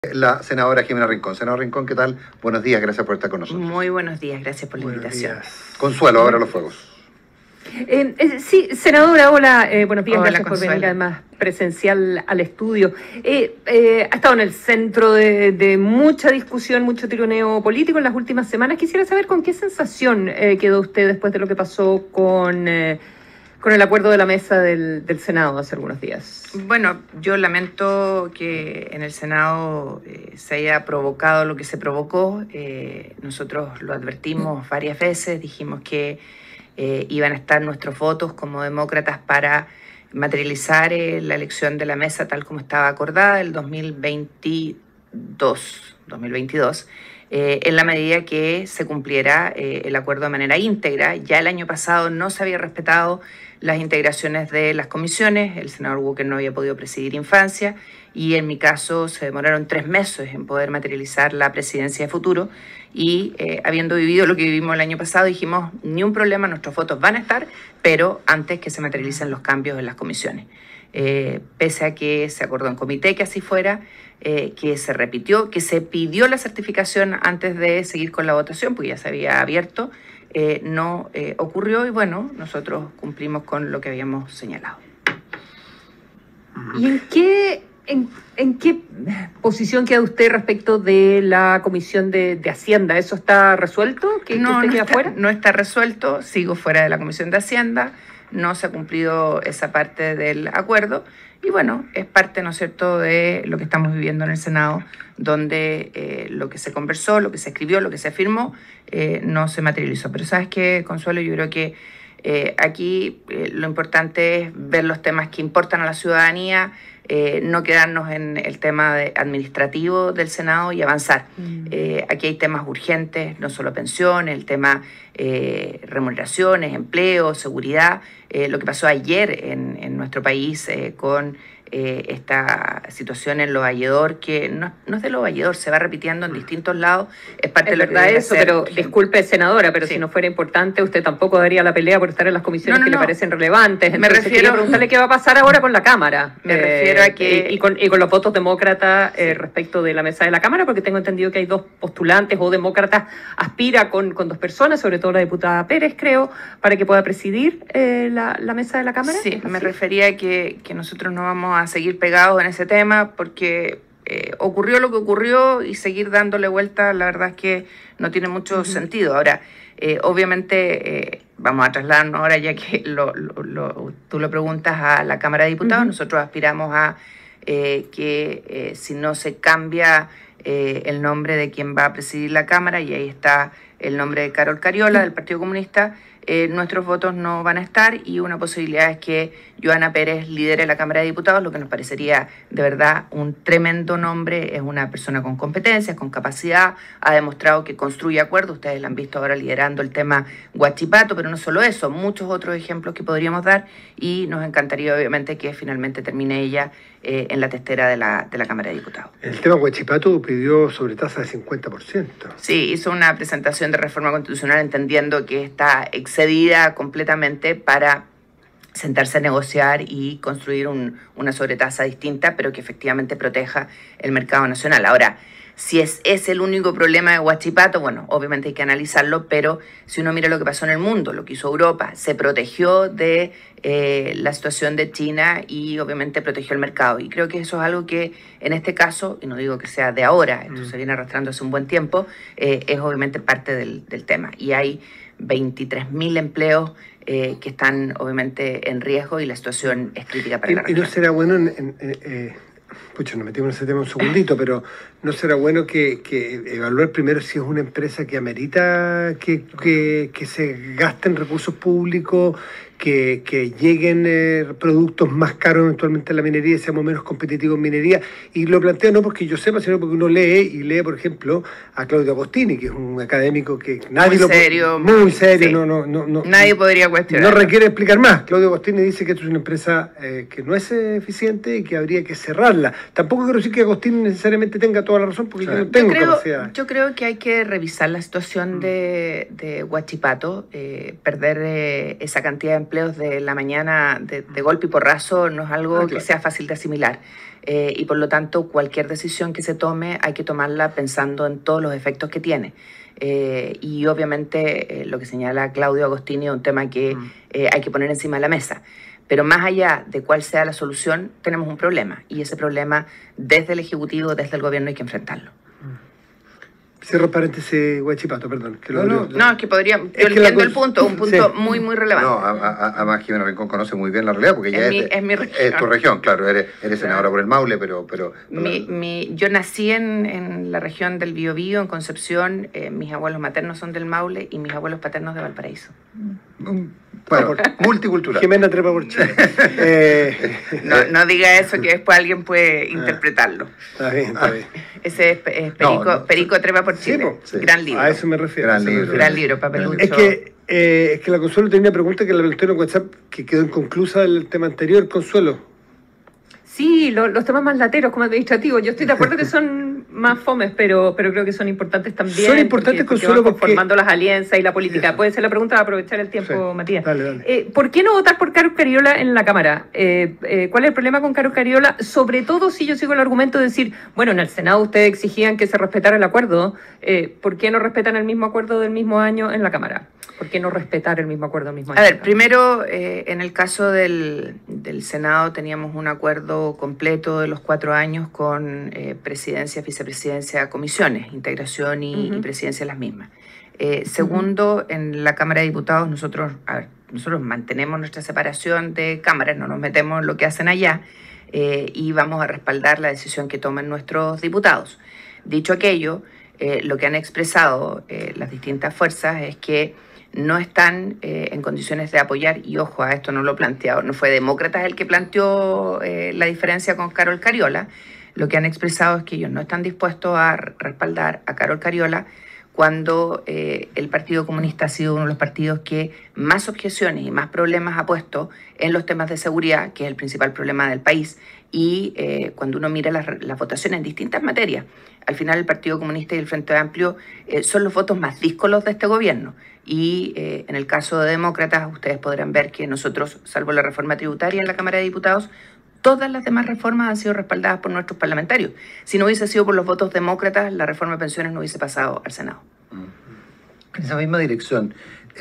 La senadora Jimena Rincón. Senadora Rincón, ¿qué tal? Buenos días, gracias por estar con nosotros. Muy buenos días, gracias por la invitación. Consuelo, ahora los fuegos. Sí, senadora, hola, buenos días, Hola, gracias por Consuelo. venir además presencial al estudio. Ha estado en el centro de mucha discusión, mucho tironeo político en las últimas semanas. Quisiera saber con qué sensación quedó usted después de lo que pasó con el acuerdo de la mesa del Senado hace algunos días. Bueno, yo lamento que en el Senado se haya provocado lo que se provocó. Nosotros lo advertimos varias veces, dijimos que iban a estar nuestros votos como demócratas para materializar la elección de la mesa tal como estaba acordada el 2022, en la medida que se cumpliera el acuerdo de manera íntegra. Ya el año pasado no se había respetado las integraciones de las comisiones, el senador Walker no había podido presidir infancia y en mi caso se demoraron 3 meses en poder materializar la presidencia de futuro y habiendo vivido lo que vivimos el año pasado dijimos ni un problema, nuestros votos van a estar, pero antes que se materialicen los cambios en las comisiones. Pese a que se acordó en comité que así fuera, que se repitió, que se pidió la certificación antes de seguir con la votación, porque ya se había abierto, no ocurrió y bueno, nosotros cumplimos con lo que habíamos señalado. ¿Y en qué posición queda usted respecto de la Comisión de Hacienda? ¿Eso está resuelto? ¿Que usted queda fuera? No está resuelto, sigo fuera de la Comisión de Hacienda, no se ha cumplido esa parte del acuerdo y bueno, es parte, ¿no es cierto?, de lo que estamos viviendo en el Senado, donde lo que se conversó, lo que se escribió, lo que se firmó, no se materializó. Pero ¿sabes qué, Consuelo? Yo creo que aquí lo importante es ver los temas que importan a la ciudadanía, no quedarnos en el tema administrativo del Senado y avanzar. Aquí hay temas urgentes, no solo pensiones, el tema remuneraciones, empleo, seguridad. Lo que pasó ayer en nuestro país con esta situación en Lo Valledor, que no es de Lo Valledor, se va repitiendo en distintos lados, es parte Es de lo que verdad debe eso, ser. pero disculpe, senadora, pero Sí. si no fuera importante, usted tampoco daría la pelea por estar en las comisiones que le parecen relevantes. Entonces, refiero- quería preguntarle qué va a pasar ahora con la Cámara. Me refiero a que- Y con los votos demócratas respecto de la mesa de la Cámara, porque tengo entendido que hay 2 postulantes o demócratas, aspira con 2 personas, sobre todo la diputada Pérez, creo, para que pueda presidir la mesa de la Cámara. Sí, me ¿Así? refería a que nosotros no vamos a seguir pegados en ese tema porque ocurrió lo que ocurrió y seguir dándole vuelta, la verdad es que no tiene mucho sentido. Ahora, obviamente, vamos a trasladarnos ahora, ya que tú lo preguntas a la Cámara de Diputados, nosotros aspiramos a que si no se cambia el nombre de quien va a presidir la Cámara, y ahí está el nombre de Carol Cariola, del Partido Comunista, nuestros votos no van a estar y una posibilidad es que Joana Pérez lidere la Cámara de Diputados, lo que nos parecería de verdad un tremendo nombre. Es una persona con competencias, con capacidad, ha demostrado que construye acuerdos, ustedes la han visto ahora liderando el tema Huachipato, pero no solo eso, muchos otros ejemplos que podríamos dar y nos encantaría obviamente que finalmente termine ella en la testera de la Cámara de Diputados. El tema Huachipato pidió sobretasa de 50%. Sí, hizo una presentación de reforma constitucional entendiendo que está excedida completamente para sentarse a negociar y construir una sobretasa distinta, pero que efectivamente proteja el mercado nacional. Ahora, si es el único problema de Huachipato, bueno, obviamente hay que analizarlo, pero si uno mira lo que pasó en el mundo, lo que hizo Europa, se protegió de la situación de China y obviamente protegió el mercado. Y creo que eso es algo que en este caso, y no digo que sea de ahora, esto se viene arrastrando hace un buen tiempo, es obviamente parte del tema. Y hay 23.000 empleos que están obviamente en riesgo y la situación es crítica para la Y región. no será bueno, pucha, nos metimos en ese tema un segundito, pero no será bueno que evaluar primero si es una empresa que amerita que se gasten recursos públicos, que lleguen productos más caros eventualmente en la minería y seamos menos competitivos en minería. Y lo planteo no porque yo sepa, sino porque uno lee, por ejemplo, a Claudio Agostini, que es un académico que nadie muy serio, sí. no, Nadie podría cuestionar. no requiere explicar más. Claudio Agostini dice que esto es una empresa que no es eficiente y que habría que cerrarla. Tampoco quiero decir que Agostini necesariamente tenga toda la razón, porque yo no tengo capacidad. Yo creo que hay que revisar la situación de Huachipato, perder esa cantidad de empleos de la mañana de golpe y porrazo no es algo que sea fácil de asimilar. Y por lo tanto, cualquier decisión que se tome hay que tomarla pensando en todos los efectos que tiene. Y obviamente lo que señala Claudio Agostini es un tema que hay que poner encima de la mesa. Pero más allá de cuál sea la solución, tenemos un problema. Y ese problema, desde el Ejecutivo, desde el Gobierno, hay que enfrentarlo. Cierro paréntesis, Huachipato, perdón. Que no, es que podría... Yo entiendo el punto, un punto muy, muy relevante. No, además Jimena Rincón conoce muy bien la realidad, porque ya es mi región. Es tu región, claro. Eres senadora por el Maule, pero yo nací en la región del Biobío, en Concepción. Mis abuelos maternos son del Maule y mis abuelos paternos de Valparaíso. Bueno, multicultural. Jimena trepa por Chile. No diga eso, que después alguien puede interpretarlo. Está bien. Ese es Perico trepa por Chile. Sí, Gran libro. A eso me refiero. Gran libro, papelucho. Es que la Consuelo tenía una pregunta que la pregunté en WhatsApp que quedó inconclusa del tema anterior, Consuelo. Sí, los temas más lateros como administrativos. Yo estoy de acuerdo que son más fomes, pero creo que son importantes también. Son importantes, Consuelo, porque formando las alianzas y la política. Eso. Puede ser la pregunta, va a aprovechar el tiempo, sí. Matías. Dale. ¿Por qué no votar por Carol Cariola en la Cámara? ¿Cuál es el problema con Carol Cariola? Sobre todo si yo sigo el argumento de decir, bueno, en el Senado ustedes exigían que se respetara el acuerdo. ¿Por qué no respetan el mismo acuerdo del mismo año en la Cámara? ¿Por qué no respetar el mismo acuerdo del mismo año? A ver, primero, en el caso del Senado teníamos un acuerdo completo de los 4 años con presidencia, vicepresidencia, comisiones, integración y presidencia las mismas. Segundo, en la Cámara de Diputados nosotros mantenemos nuestra separación de cámaras, no nos metemos en lo que hacen allá y vamos a respaldar la decisión que tomen nuestros diputados. Dicho aquello, lo que han expresado las distintas fuerzas es que no están en condiciones de apoyar, y ojo, a esto no lo he planteado, no fue Demócratas el que planteó la diferencia con Carol Cariola. Lo que han expresado es que ellos no están dispuestos a respaldar a Carol Cariola cuando el Partido Comunista ha sido uno de los partidos que más objeciones y más problemas ha puesto en los temas de seguridad, que es el principal problema del país, y cuando uno mira las votaciones en distintas materias, al final el Partido Comunista y el Frente Amplio son los votos más díscolos de este gobierno. Y en el caso de Demócratas, ustedes podrán ver que nosotros, salvo la reforma tributaria en la Cámara de Diputados, todas las demás reformas han sido respaldadas por nuestros parlamentarios. Si no hubiese sido por los votos demócratas, la reforma de pensiones no hubiese pasado al Senado. En esa misma dirección,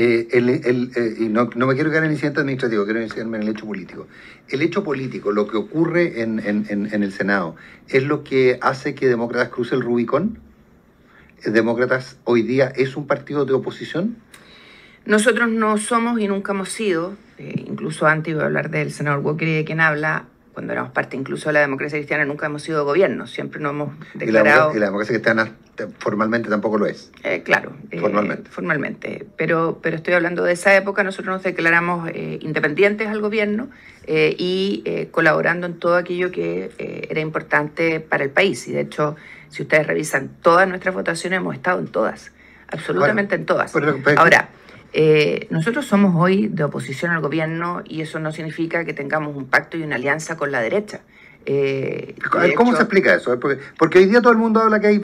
y no me quiero quedar en el incidente administrativo, quiero iniciarme en el hecho político. El hecho político, lo que ocurre en el Senado, ¿es lo que hace que Demócratas cruce el Rubicón? ¿Demócratas hoy día es un partido de oposición? Nosotros no somos y nunca hemos sido, incluso antes iba a hablar del senador Walker y de quien habla, cuando éramos parte incluso de la democracia cristiana, nunca hemos sido gobierno, siempre nos hemos declarado... Y la democracia cristiana formalmente tampoco lo es. Claro, formalmente. Pero estoy hablando de esa época, nosotros nos declaramos independientes al gobierno y colaborando en todo aquello que era importante para el país. Y de hecho, si ustedes revisan todas nuestras votaciones, hemos estado en todas, absolutamente en todas. Ahora, nosotros somos hoy de oposición al gobierno y eso no significa que tengamos un pacto y una alianza con la derecha. ¿Cómo se explica eso? Porque hoy día todo el mundo habla que hay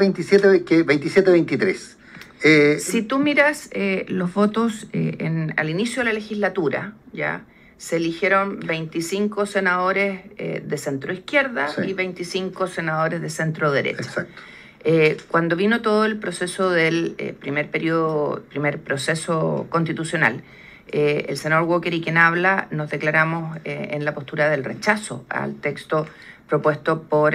27-23. Si tú miras los votos al inicio de la legislatura, ya se eligieron 25 senadores de centro izquierda y 25 senadores de centro derecha. Exacto. Cuando vino todo el proceso del primer proceso constitucional, el senador Walker y quien habla nos declaramos en la postura del rechazo al texto propuesto por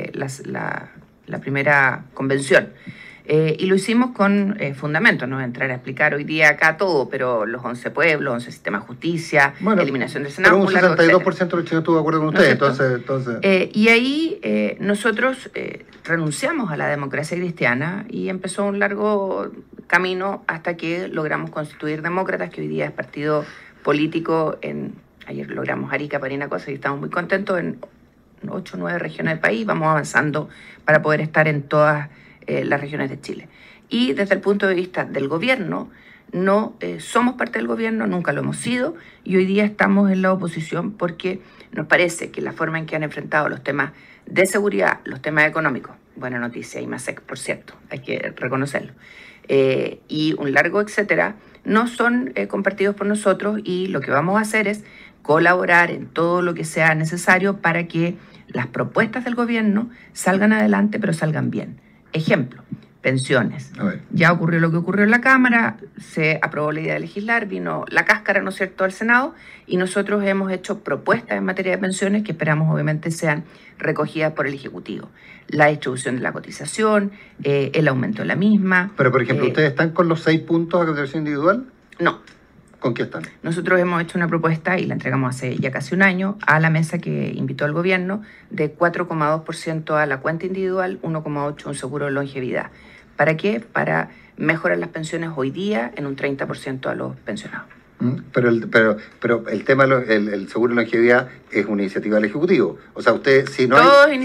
la primera convención. Y lo hicimos con fundamentos, no voy a entrar a explicar hoy día acá todo, pero los 11 pueblos, 11 sistemas de justicia, eliminación del Senado. Pero un 62% de los chilenos estuvo de acuerdo con ustedes, entonces... Y ahí nosotros renunciamos a la democracia cristiana y empezó un largo camino hasta que logramos constituir Demócratas, que hoy día es partido político ayer logramos Arica, Parinacota, y estamos muy contentos en 8 o 9 regiones del país, vamos avanzando para poder estar en todas las regiones de Chile. Y desde el punto de vista del gobierno, no somos parte del gobierno, nunca lo hemos sido, y hoy día estamos en la oposición porque nos parece que la forma en que han enfrentado los temas de seguridad, los temas económicos, buena noticia, IMASEC, por cierto, hay que reconocerlo, y un largo etcétera, no son compartidos por nosotros, y lo que vamos a hacer es colaborar en todo lo que sea necesario para que las propuestas del gobierno salgan adelante, pero salgan bien. Ejemplo, pensiones. Ya ocurrió lo que ocurrió en la Cámara, se aprobó la idea de legislar, vino la cáscara, ¿no es cierto?, al Senado, y nosotros hemos hecho propuestas en materia de pensiones que esperamos obviamente sean recogidas por el Ejecutivo. La distribución de la cotización, el aumento de la misma. Pero, por ejemplo, ¿ustedes están con los 6 puntos a cotización individual? No. ¿Con qué están? Nosotros hemos hecho una propuesta, y la entregamos hace ya casi un año, a la mesa que invitó el gobierno, de 4,2% a la cuenta individual, 1,8% un seguro de longevidad. ¿Para qué? Para mejorar las pensiones hoy día en un 30% a los pensionados. Pero el tema, el seguro de longevidad es una iniciativa del Ejecutivo. O sea, usted, si no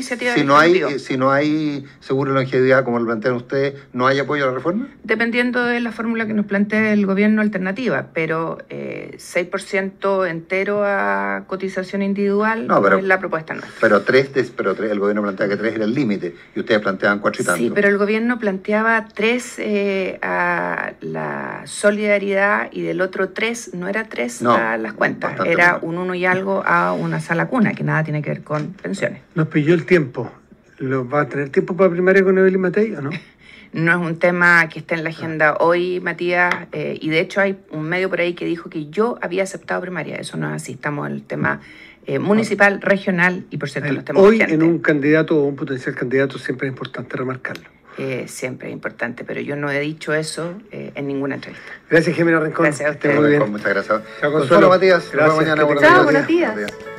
hay seguro de longevidad como lo plantean ustedes, ¿no hay apoyo a la reforma? Dependiendo de la fórmula que nos plantee el gobierno alternativa, pero 6% entero a cotización individual no es la propuesta nuestra. Pero el gobierno plantea que 3 era el límite y ustedes planteaban 4 y tanto. Sí, pero el gobierno planteaba 3 a la solidaridad, y del otro 3 no era 3 a las cuentas, era más. Un 1 y algo a una sala cuna, que nada tiene que ver con pensiones. Nos pilló el tiempo. ¿Lo va a tener tiempo para primaria con Evelyn Matei o no? No es un tema que esté en la agenda hoy, Matías, y de hecho hay un medio por ahí que dijo que yo había aceptado primaria. Eso no es así, estamos en el tema municipal, regional, y por cierto los temas hoy urgentes. En un candidato o un potencial candidato siempre es importante remarcarlo. Siempre es importante, pero yo no he dicho eso en ninguna entrevista. Gracias, Jimena Rincón. Gracias a ustedes. Muy bien. Muchas gracias. Chao, Consuelo. Matías. Gracias. Mañana. Chao, buenos días.